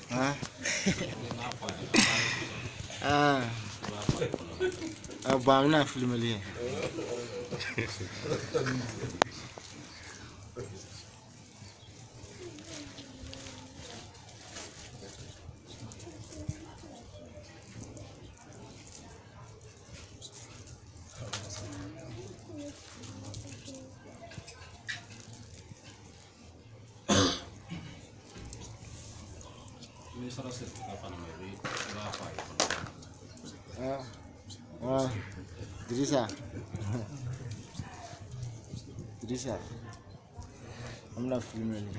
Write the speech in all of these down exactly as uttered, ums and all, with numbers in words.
Ah. Ah. Abang na film ali. Ah. Ah. Dirisa. Dirisa. Amna film ali.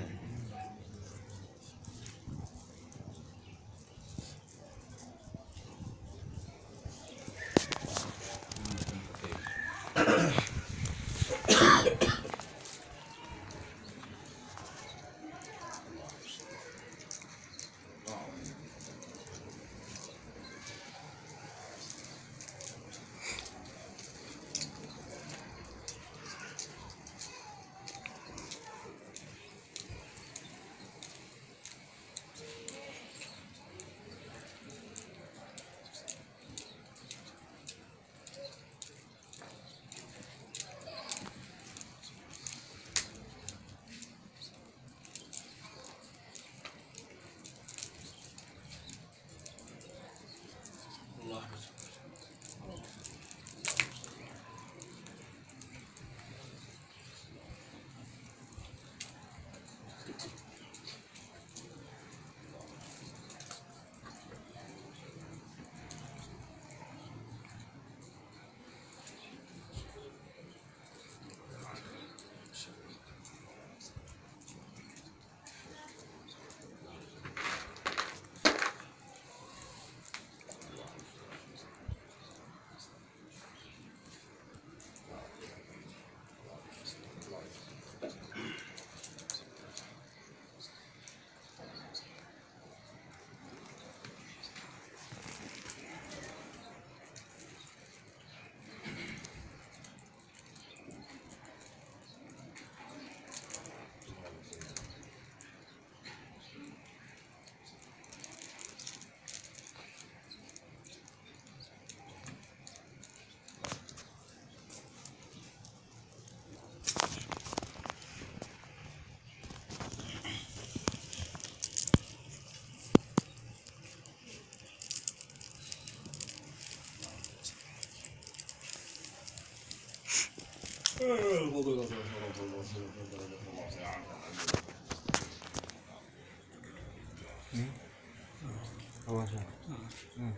Hmm. Awas ya. Hmm.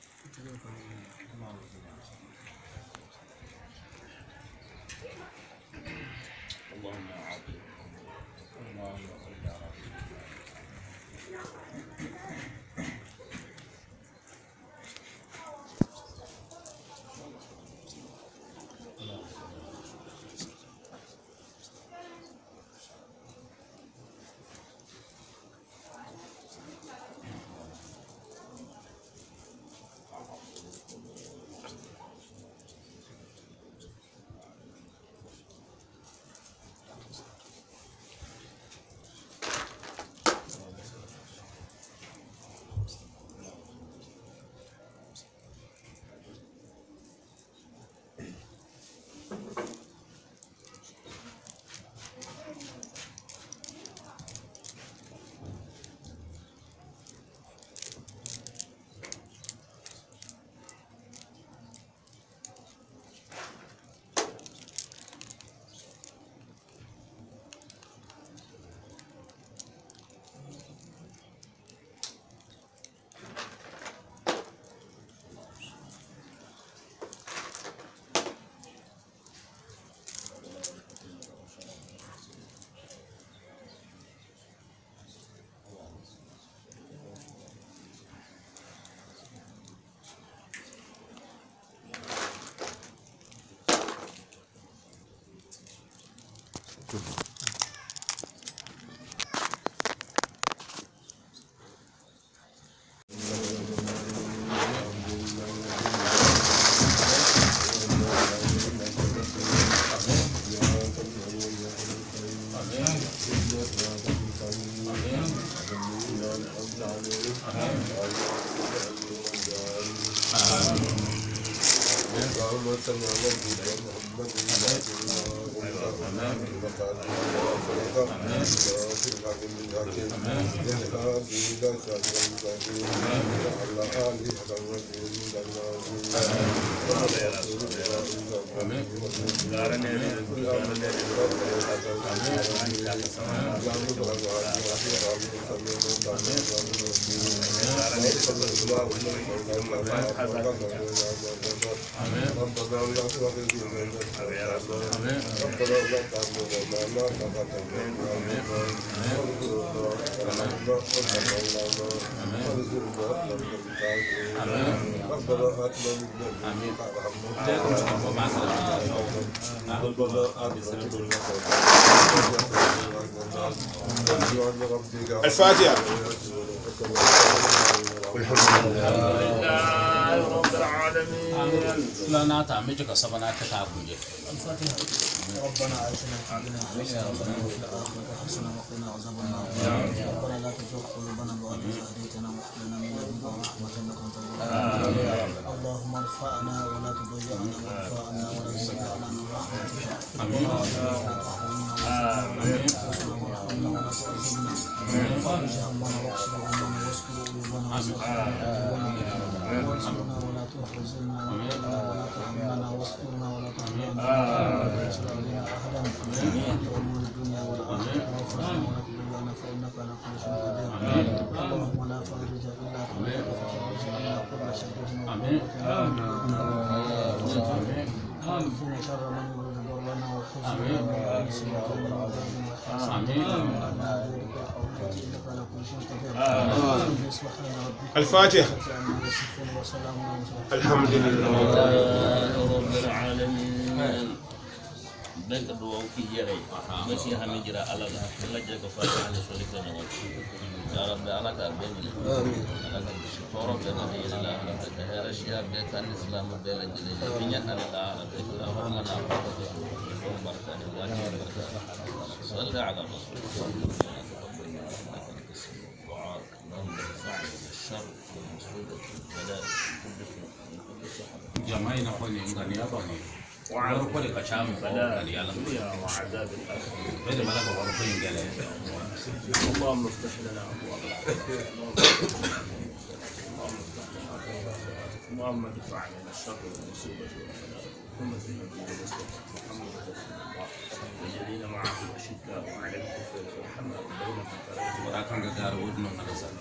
اللهم عافيك اللهم صل على Amen. اللهم صل على سيدنا محمد الفاتحة. والحمد لله رب العالمين. لا ناتا ميجك سبنا كتابوجي. ربنا آتنا في الدنيا حسنة وفي الآخرة حسنة وقنا عذاب النار. ربنا لا تزغ قلوبنا بعد إذ هديتنا وهب لنا من لدنك رحمة إنك أنت الوهاب. اللهم ارفعنا ولا تضيعنا وارفعنا ولا تضيعنا من رحمتك. آمين. وارحمنا ولا تعذبنا. فرج همنا واكسر همنا واستر قلوبنا وانصرنا ولا تخذلنا ولا تهمنا واسترنا ولا تهمنا ولا تنصر علينا احدا انت امور الدنيا والاخره وفرجنا ولا تضلنا فانك على كل شيء قدير. اللهم لا فرج الا فرجك ففرج عنا كل شدة وكفنا شر من يريد ضرنا وحزننا ومن سوء من يريد الفاتحة. الحمد لله رب العالمين. بك دووكي جري مسي همجرا على الله جل فاتحة على شريك له يا رب على كربين آمين على كرب بنا إلى الله على كهر الشياب بكان الإسلام بلا جل بنيا على الله على اللهم نعبد بركة واجب بركة صلى على الرسول صلى الله عليه وسلم دعاء اللهم ارفع الشر والمصيبة والبلاء كل صحة جماعي نقول إن يا بني وعلى كل كشام بلاء الدنيا وعذاب الآخرة. هذا ملك ورقين قال اللهم افتح لنا أبواب العافية. اللهم ادفع عنا الشر والمصيبة والبلاء ثم زينا محمد رسول الله وجلينا معه الأشداء وعلى الكفر والحمد بينهم ولكن قال ودنا نزل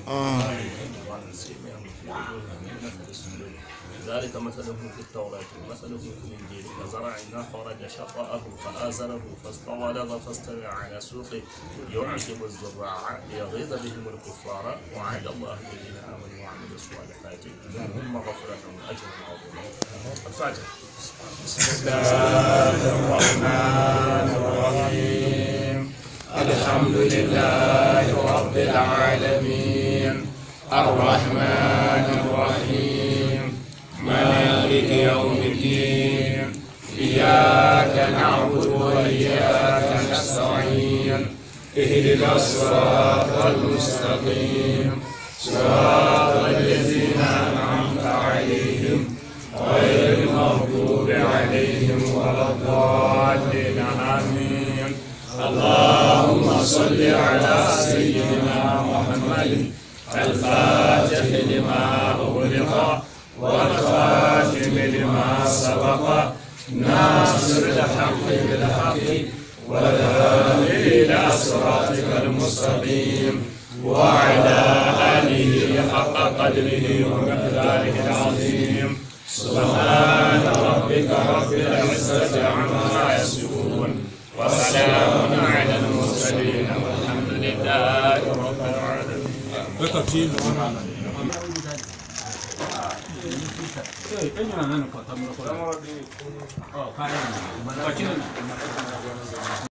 ذلك مثله في التوراة ومثله في الإنجيل كزرع خرج شطأه فآزره فاستغلظ فاستوى على سوقه يعجب الزراع ليغيظ بهم الكفار وعد الله الذين آمنوا وعملوا الصالحات لهم مغفرة وأجر عظيم. الفاتحة. بسم الله الرحمن الرحيم. الحمد لله رب العالمين الرحمن الرحيم مالك يوم الدين إياك نعبد وإياك نستعين اهدنا الصراط المستقيم صراط الذين أنعمت عليهم غير المغضوب عليهم ولا الضالين آمين. اللهم صل على سيدنا محمد الفاتح لما أغلق والخاتم لما سبق ناصر الحق بالحق والهادي إلى صراطك المستقيم وعلى آله حق قدره ومقداره العظيم. سبحان ربك رب العزة عما يصفون وسلام على المرسلين والحمد لله رب العالمين. Oh, kaya.